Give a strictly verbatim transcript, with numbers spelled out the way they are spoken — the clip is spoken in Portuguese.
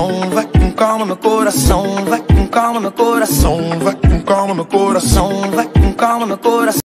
coração, vai com calma meu coração, vai com calma meu coração, vai com calma meu coração, vai com calma meu coração.